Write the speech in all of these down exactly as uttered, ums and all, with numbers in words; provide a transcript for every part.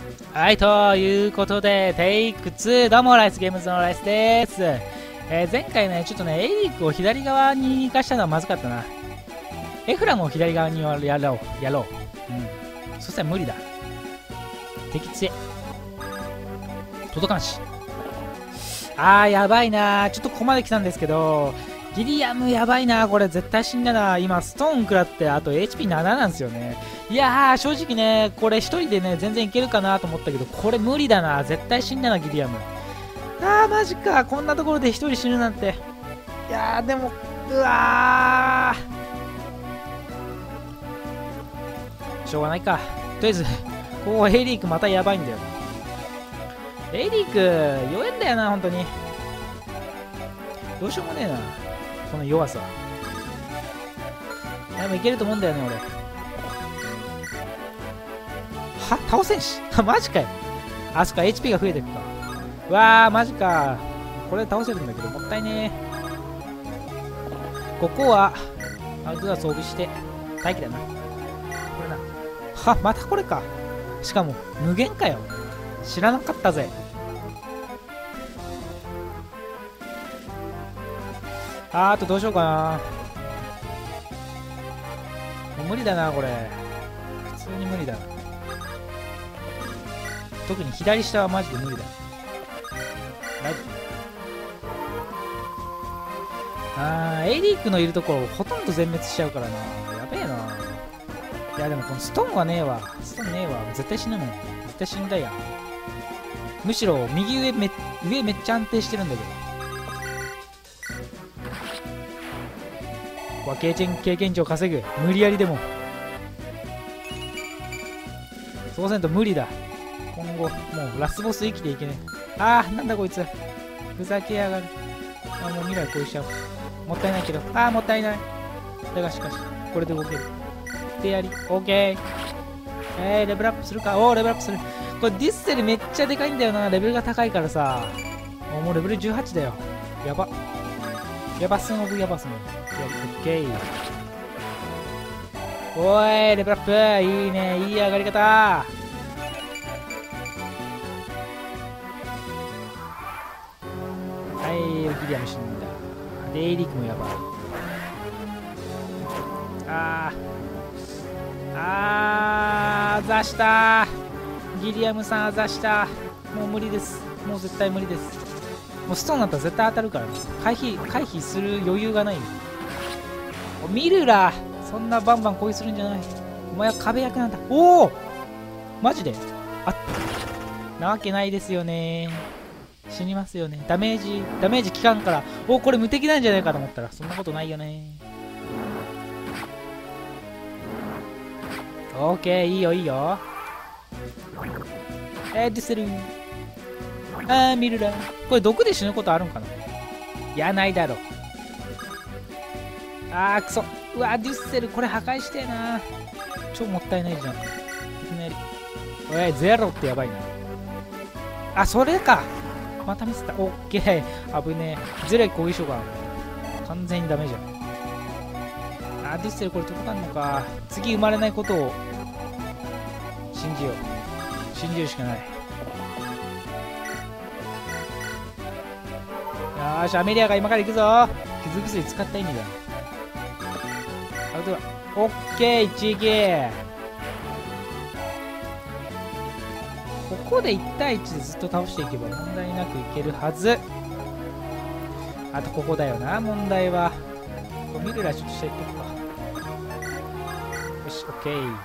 はい、ということで、テイクツー、どうも、ライスゲームズのライスです。えー、前回ね、ちょっとね、エリックを左側に行かしたのはまずかったな。エフラムを左側にやろう、やろう。うん。そしたら無理だ。敵強え。届かんし。あー、やばいな。ちょっとここまで来たんですけど、ギリアムやばいな。これ絶対死んだな。今、ストーン食らって、あと エイチピーなな なんですよね。いやー、正直ね、これ一人でね、全然いけるかなと思ったけど、これ無理だな。絶対死んだな、ギリアム。あー、マジか。こんなところで一人死ぬなんて。いやー、でも、うわー。しょうがないか。とりあえず、ここエリークまたやばいんだよ。エリーク、弱えんだよな、本当に。どうしようもねえな。この弱さ。でもいけると思うんだよね、俺。は倒せんし。マジかよ。あ、そっか、エイチピー が増えてるか。わー、マジか。これ倒せるんだけど、もったいねー。ここは、アウトドア装備して、待機だな。これな。は、またこれか。しかも、無限かよ。知らなかったぜ。あー、あとどうしようかな。もう無理だな、これ。普通に無理だ。特に左下はマジで無理だ。ライブ。あー、エリークのいるところほとんど全滅しちゃうからな。やべえな。いやでもこのストーンはねえわ。ストーンねえわ。絶対死ぬもん。絶対死んだやん。むしろ右上め、上めっちゃ安定してるんだけど。ここは経験、経験値を稼ぐ。無理やりでも。そうせんと無理だ。今後、もうラスボス生きていけねえ。あー、なんだこいつ。ふざけやがる。あ、もう未来こうしちゃう。もったいないけど。あー、もったいない。だがしかし、これで動ける。でやり。オッケー。えー、レベルアップするか。おー、レベルアップする。これディッセルめっちゃでかいんだよな。レベルが高いからさ。もうレベルじゅうはちだよ。やば。やばすんオブやばすん。やり、オッケー。おーい、レベルアップ。いいね。いい上がり方。ギリアム死んだ。で、エイリックもやばい。あー。あー、あざしたー。ギリアムさんあざした。もう無理です。もう絶対無理です。もうストーンだったら絶対当たるからね。回避、回避する余裕がない。ミルラそんなバンバン攻撃するんじゃない。お前は壁役なんだ。おおマジであなわけないですよねー。死にますよね。ダメージ、ダメージ効かんから、おこれ無敵なんじゃないかと思ったら、そんなことないよね。オーケー、いいよいいよ。えー、ディスルー。あー、ミルラ。これ毒で死ぬことあるんかな。いや、ないだろ。あー、くそ。うわ、デュッセル、これ破壊してえな。超もったいないじゃん。いきなり。おい、ゼロってやばいな。あ、それか。またミスった。オッケー。危ねえ。ずれ攻撃しようか。完全にダメじゃん。あ、ディステルこれ届かんのか。次生まれないことを信じよう。信じるしかない。よーし、アメリアが今から行くぞ。傷薬使った意味だ。アウトだ。オッケー、一撃。ここでいち対いちでずっと倒していけば問題なくいけるはず。あとここだよな、問題は。これミルラちょっと下行っとくか。よし、オッケー。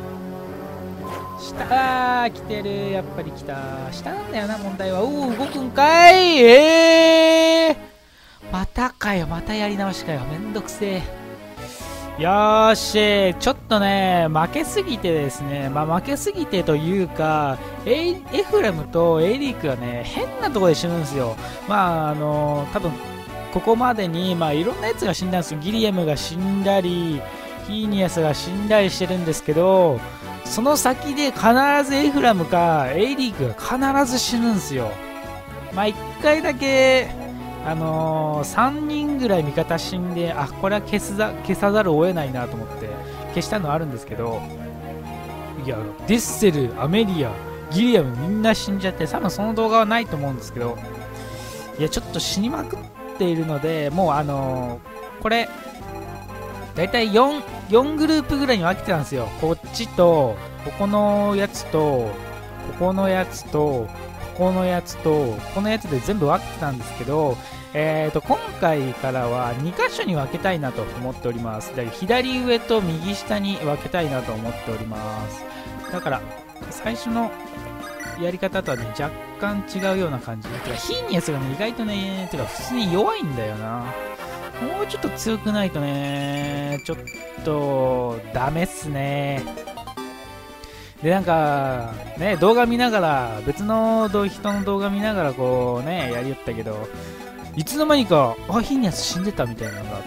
下、あー、来てる。やっぱり来た。下なんだよな、問題は。おお、動くんかい。えー、またかよ、またやり直しかよ。めんどくせえ。よーし、ちょっとね、負けすぎてですね、まあ負けすぎてというか、エ, エフラムとエリックがね、変なところで死ぬんですよ。まあ、あのー、多分ここまでに、まあいろんなやつが死んだんですよ。ギリアムが死んだり、ヒーニアスが死んだりしてるんですけど、その先で必ずエフラムかエリックが必ず死ぬんですよ。まあいっかいだけ、あのー、さんにんぐらい味方死んで、あ、これは消すざ消さざるを得ないなと思って消したのあるんですけど、いや、デッセル、アメリア、 ギリアムみんな死んじゃって、多分その動画はないと思うんですけど、いやちょっと死にまくっているので、もうあのー、これだいたい 4, 4グループぐらいに分けてたんですよ。こっちとここのやつとここのやつとここのやつとここのやつで全部分けてたんですけど、えーと今回からはに箇所に分けたいなと思っております。だから左上と右下に分けたいなと思っております。だから最初のやり方とはね若干違うような感じ。てかヒーニアスがね意外とねてか普通に弱いんだよな。もうちょっと強くないとねちょっとダメっすね。でなんかね動画見ながら別の人の動画見ながらこうねやりよったけど、いつの間にかあヒーニアス死んでたみたいなのがあって、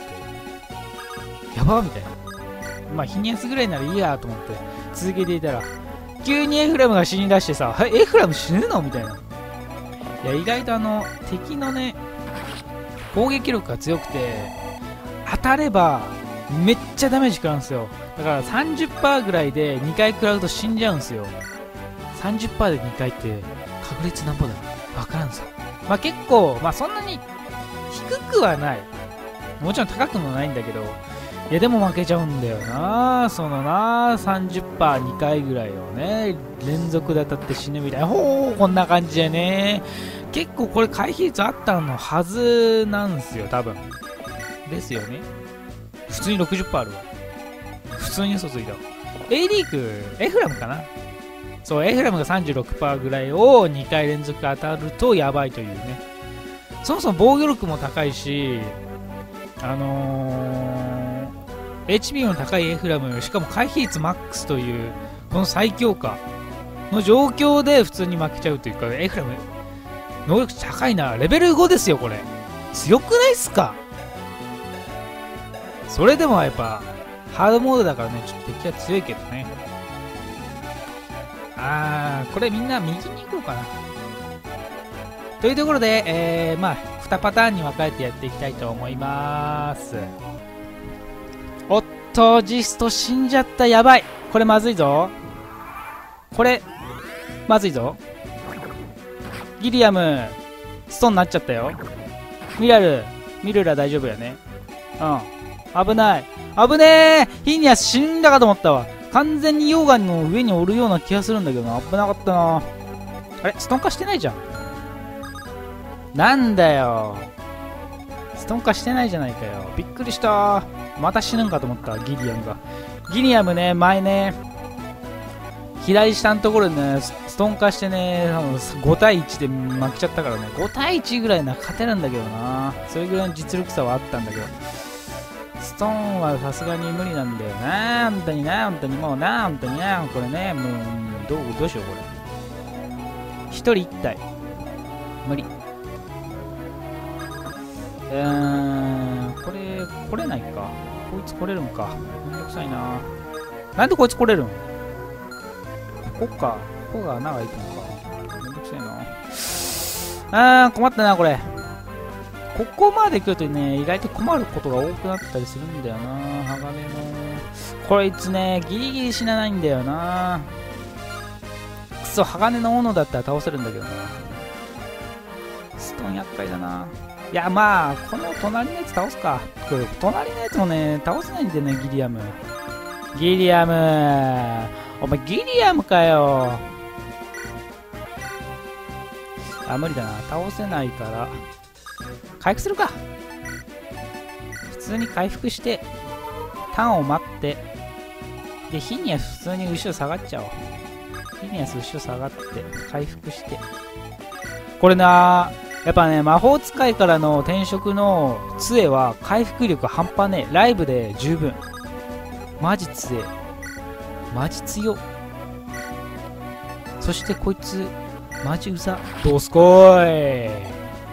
やばみたいな。まあヒーニアスぐらいならいいやと思って続けていたら急にエフラムが死に出してさ、エフラム死ぬのみたいな。いや意外とあの敵のね攻撃力が強くて当たればめっちゃダメージ食らうんですよ。だから さんじゅっパーセント ぐらいでにかい食らうと死んじゃうんですよ。 さんじゅっパーセント でにかいって確率なんぼだ分からんすよ。まあ結構まあそんなに低くはない、もちろん高くもないんだけど、いやでも負けちゃうんだよな。そのな さんじゅっパーセントにかいぐらいをね連続で当たって死ぬみたいな、ほーこんな感じでね、結構これ回避率あったのはずなんですよ多分ですよね。普通に ろくじゅっパーセント あるわ。普通に嘘ついたわ。エイリークエフラムかな。そうエフラムが さんじゅうろくパーセント ぐらいをにかい連続当たるとやばいというね。そもそも防御力も高いし、あのー、エイチピー の高いエフラム、しかも回避率マックスというこの最強化の状況で普通に負けちゃうというか、エフラム能力高いな。レベルごですよこれ。強くないっすか。それでもやっぱハードモードだからねちょっと敵は強いけどね。あーこれみんな右に行こうかなというところで、えー、まあにパターンに分かれてやっていきたいと思います。おっとジスト死んじゃった。やばい、これまずいぞ。これまずいぞ。ギリアムストーンになっちゃったよ。ミラルミルラ大丈夫やね。うん危ない危ねえ。ヒーニアス死んだかと思ったわ。完全に溶岩の上におるような気がするんだけどな。危なかったな。あれストーン化してないじゃん。なんだよストーン化してないじゃないかよ。びっくりした。また死ぬんかと思ったギリアムが。ギリアムね前ね左下のところでねストーン化してねごたいいちで負けちゃったからね。ごたいいちぐらいな勝てるんだけどな。それぐらいの実力差はあったんだけど、ストーンはさすがに無理なんだよな。本当にな本当にもうな本当になこれねもうどうどうしようこれ。ひとりいち体無理。うーんこれ来れないか。こいつ来れるんか。めんどくさいな。なんでこいつ来れるん。ここか。ここが穴が開いてるのか。めんどくさいな。あー困ったなこれ。ここまで来るとね意外と困ることが多くなったりするんだよな。鋼のこいつねギリギリ死なないんだよな。くそ鋼の斧だったら倒せるんだけどな。ストーン厄介だな。いやまあこの隣のやつ倒すか。これ隣のやつもね倒せないんだよねギリアム。ギリアムお前ギリアムかよ。あ無理だな倒せないから回復するか。普通に回復してターンを待ってでヒニアス普通に後ろ下がっちゃおう。ヒニアス後ろ下がって回復してこれなやっぱね魔法使いからの転職の杖は回復力半端ねえ。ライブで十分マジ強えマジ強。そしてこいつマジうざ。どうすこーい。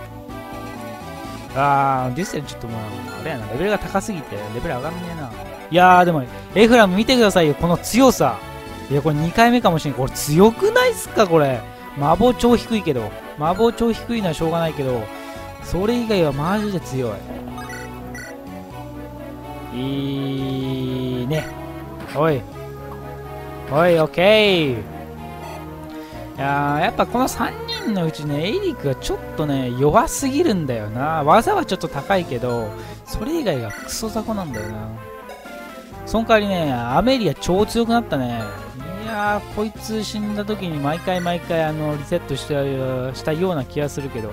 あーデュッセルちょっともうあれやなレベルが高すぎてレベル上がんねえな。いやーでもエフラム見てくださいよこの強さ。いやこれにかいめかもしれん。これ強くないっすかこれ。魔法超低いけど魔法超低いのはしょうがないけどそれ以外はマジで強い。いいね。おいおいオッケー。 やー、やっぱこのさんにんのうちね、エリックがちょっとね、弱すぎるんだよな。技はちょっと高いけど、それ以外がクソ雑魚なんだよな。その代わりね、アメリア超強くなったね。いやー、こいつ死んだ時に毎回毎回あのリセットしたしたような気がするけど、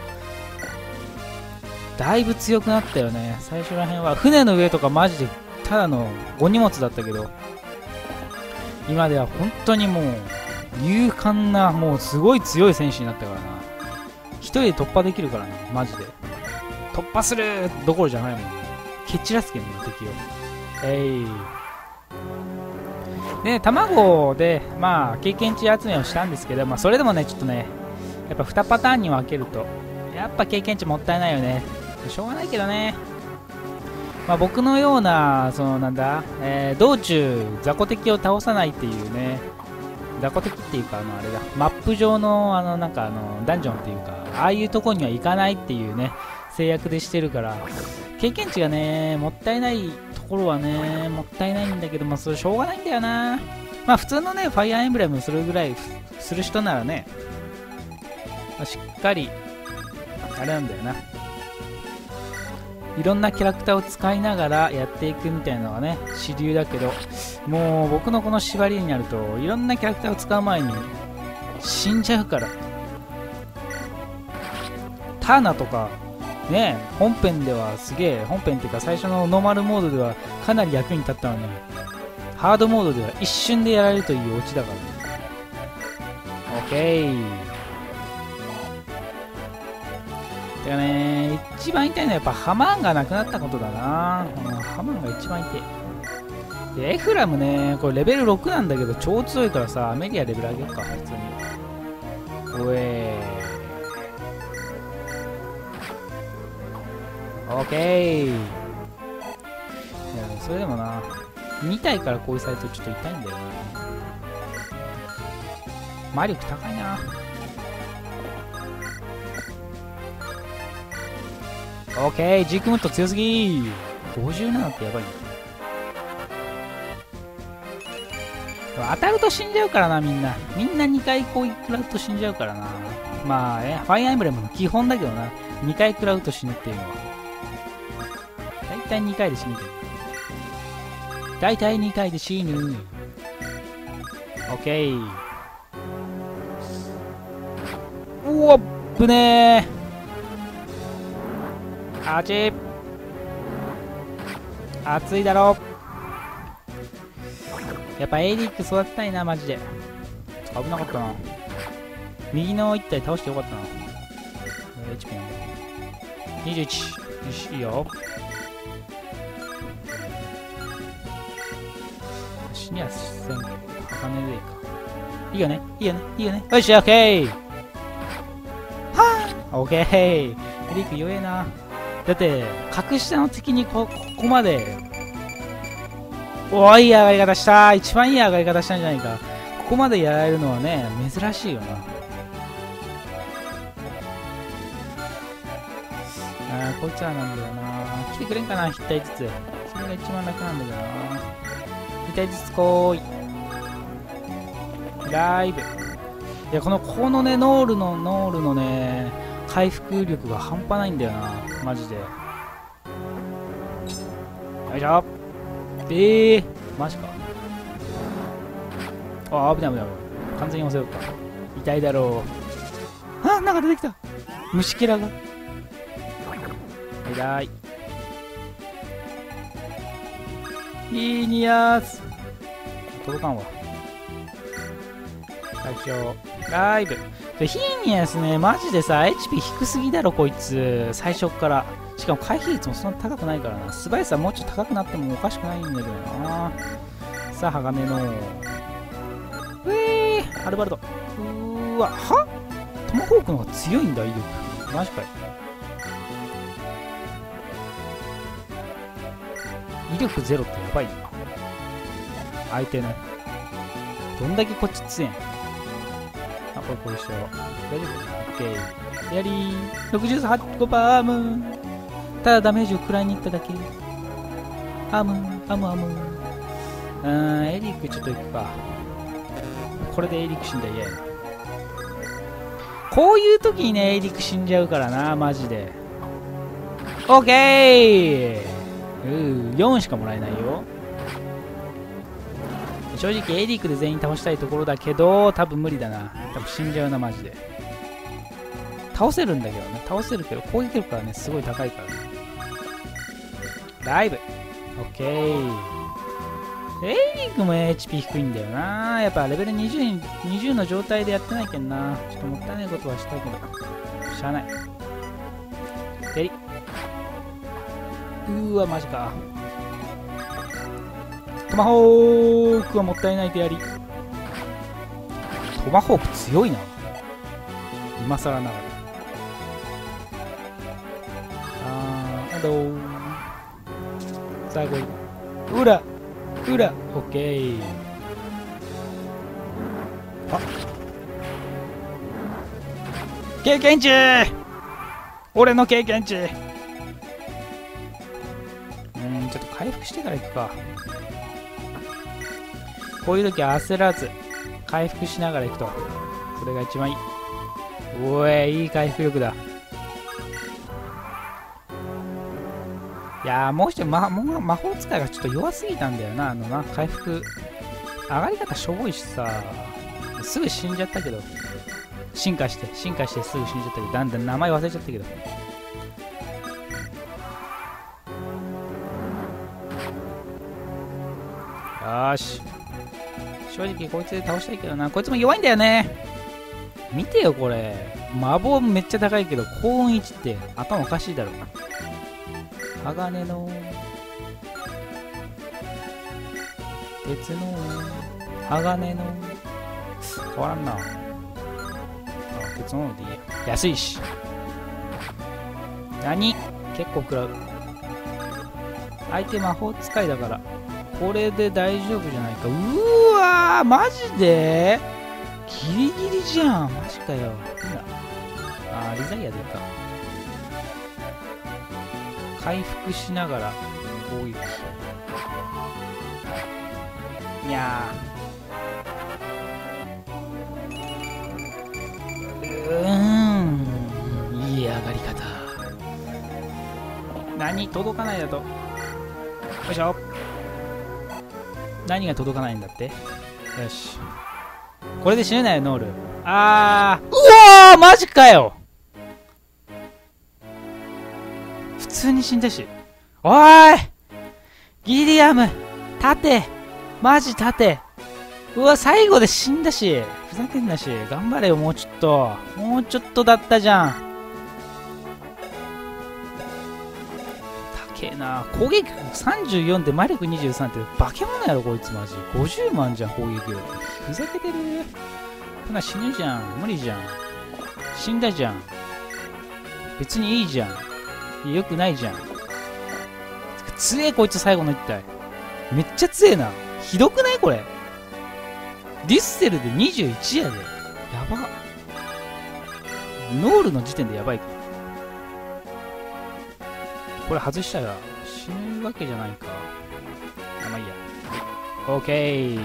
だいぶ強くなったよね。最初ら辺は船の上とかマジでただのお荷物だったけど、今では本当にもう勇敢な、もうすごい強い選手になったからな。一人で突破できるからな、マジで。突破するどころじゃないもん。蹴散らすけどね、敵を。えい。で、卵で、まあ、経験値集めをしたんですけど、まあ、それでもね、ちょっとね、やっぱにパターンに分けると、やっぱ経験値もったいないよね。しょうがないけどね。まあ、僕のような、そのなんだ、えー、道中、雑魚敵を倒さないっていうね、雑魚敵っていうか、あの、あれだ、マップ上の、あの、なんか、あの、ダンジョンっていうか、ああいうとこには行かないっていうね、制約でしてるから、経験値がね、もったいないところはね、もったいないんだけど、まあ、それしょうがないんだよな。まあ、普通のね、ファイアーエンブレムするぐらいする人ならね、まあ、しっかり、あれなんだよな。いろんなキャラクターを使いながらやっていくみたいなのがね、主流だけど、もう僕のこの縛りになると、いろんなキャラクターを使う前に死んじゃうから。ターナとか、ね、本編ではすげえ、本編っていうか最初のノーマルモードではかなり役に立ったのに、ハードモードでは一瞬でやられるというオチだからね。オッケー。てかね、一番痛いのはやっぱハマーンがなくなったことだな。うん、ハマーンが一番痛い。で、エフラムね、これレベルろくなんだけど超強いからさ、アメリアレベル上げようか、普通に。おえー。オッケー。いや、それでもな、に体から攻撃されるとちょっと痛いんだよな。魔力高いな。オッケー、ジークムット強すぎー。ごじゅうななってやばいね。当たると死んじゃうからな、みんな。みんなにかい攻撃食らうと死んじゃうからな。まあね、ファイアーエンブレムの基本だけどな。にかい食らうと死ぬっていうのは。だいたいにかいで死ぬけど。だいたいにかいで死ぬ。オッケー。うわっぶねー。あち熱いだろ。やっぱエリック育てたいな、マジで。危なかったな。右の一体倒してよかったな。エイチピー なんだ。にじゅういち。よし、いいよ。死にはせん。鋼でいいか。いいよね、いいよね、いいよね。よし、オッケー。はぁ、オッケー。エリック弱えな。だって格下の敵に こ, ここまでおーいい上がり方した。一番いい上がり方したんじゃないか。ここまでやられるのはね、珍しいよな。あー、こいつらなんだよな。来てくれんかな、一体ずつ。それが一番楽なんだけどな。一体ずつ来い。ライブ。いや、このこのね、ノールのノールのね、回復力が半端ないんだよな、マジで。よいしょ。えー、マジか。あ、危ない危ない危ない。完全に押せよった。痛いだろう。あ、なんか出てきた。虫けらが。痛い。いいニアース。届かんわ。最初、ライブ。ヒーニアスね、マジでさ、エイチピー 低すぎだろ、こいつ。最初から。しかも回避率もそんな高くないからな。素早さもうちょっと高くなってもおかしくないんだけどな。さあ、鋼の。うえー、ハルバルド。うーわ、はトマホークの方が強いんだ、威力。マジかよ。威力ゼロってやばいな。相手の。どんだけこっち強いん。あ、これこれしよう。大丈夫？オッケー。やりー。ろくじゅうはち個バーム。ただダメージを食らいに行っただけ。アム、アムアム。うーん、エリックちょっと行くか。これでエリック死んだら嫌やな。 こういう時にね、エイリック死んじゃうからな、マジで。オッケー。うー、よんしかもらえないよ。正直エイリックで全員倒したいところだけど、多分無理だな。多分死んじゃうな、マジで。倒せるんだけどね。倒せるけど、攻撃力がね、すごい高いからね。ライブ。オッケー。エイリックも エイチピー 低いんだよな。やっぱレベルにじゅう、にじゅうの状態でやってないけんな。ちょっともったいないことはしたけど。しゃあない。デリ。うーわ、マジか。トマホークはもったいないでやり。トマホーク強いな。今更ながら。あー、どう最後に。裏裏オッケー。あ経験値俺の経験値。うーん、ちょっと回復してから行くか。こういう時は焦らず回復しながら行くとそれが一番いい。おい、いい回復力だ。いやー、もう一人、ま、もう魔法使いがちょっと弱すぎたんだよな。あのな、回復上がり方しょぼいしさ、すぐ死んじゃったけど、進化して進化してすぐ死んじゃったけど、だんだん名前忘れちゃったけど。よーし、正直こいつで倒したいけどな。こいつも弱いんだよね。見てよこれ、魔法めっちゃ高いけど幸運いちって頭おかしいだろ。鋼の鉄の鋼の変わらんな。あ、鉄のでいいや、安いし。何結構食らう。相手魔法使いだからこれで大丈夫じゃないか。うーわー、マジでギリギリじゃん。マジかよ。なんだ、あー、リザイア出た。回復しながら攻撃。いやー、うーん、いい上がり方。何届かないだと。よいしょ。何が届かないんだって。よし、これで死ねないよノール。あー、うわー、マジかよ。普通に死んだし。おーいギリアム盾マジ盾。うわ、最後で死んだし。ふざけんなし。頑張れよ、もうちょっと。もうちょっとだったじゃん。高えな。攻撃力さんじゅうよんで魔力にじゅうさんって化け物やろこいつマジ。ごじゅうまんじゃん攻撃力。ふざけてる。ほな死ぬじゃん。無理じゃん。死んだじゃん。別にいいじゃん。よくないじゃん。強えこいつ。最後の一体めっちゃ強えな。ひどくないこれ。ディッセルでにじゅういちやで。やば。ノールの時点でやばい。これ外したら死ぬわけじゃないか。あ、まあいいや。オーケー。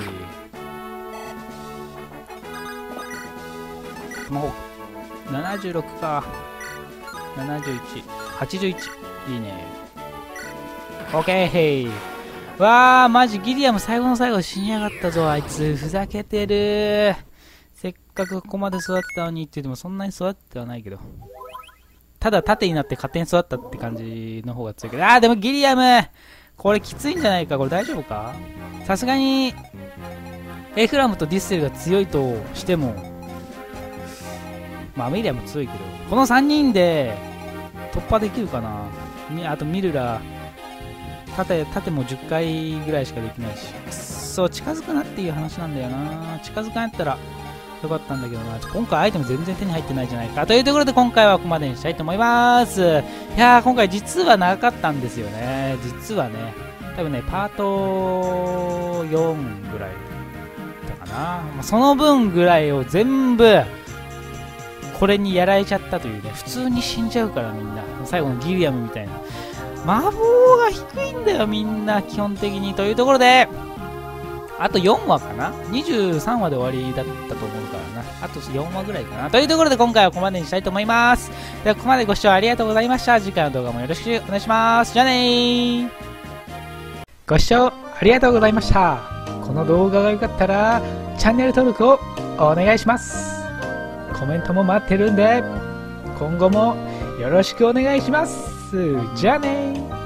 トマホークななじゅうろくか。ななじゅういち、はちじゅういち。いいね。オッケー。わー、マジギリアム最後の最後死にやがったぞあいつ。ふざけてる。せっかくここまで育ったのにって言ってもそんなに育ってはないけど、ただ縦になって勝手に育ったって感じの方が強いけど。あー、でもギリアムこれきついんじゃないか。これ大丈夫か。さすがにエフラムとディッセルが強いとしても、まあアメリアも強いけど、このさんにんで突破できるかな。あとミルラ縦、縦もじゅっかいぐらいしかできないし、くっそ近づくなっていう話なんだよな。近づかんやったらよかったんだけどな。今回アイテム全然手に入ってないじゃないか。というところで今回はここまでにしたいと思います。いやー、今回実は長かったんですよね。実はね、多分ねパートよんぐらいだったかな。その分ぐらいを全部これにやられちゃったというね。普通に死んじゃうからみんな。最後のギリアムみたいな。魔法が低いんだよみんな基本的に。というところであとよんわかな、にじゅうさんわで終わりだったと思うからな。あとよんわぐらいかな。というところで今回はここまでにしたいと思います。ではここまでご視聴ありがとうございました。次回の動画もよろしくお願いします。じゃあねー。ご視聴ありがとうございました。この動画が良かったらチャンネル登録をお願いします。コメントも待ってるんで今後もよろしくお願いします。じゃあねー。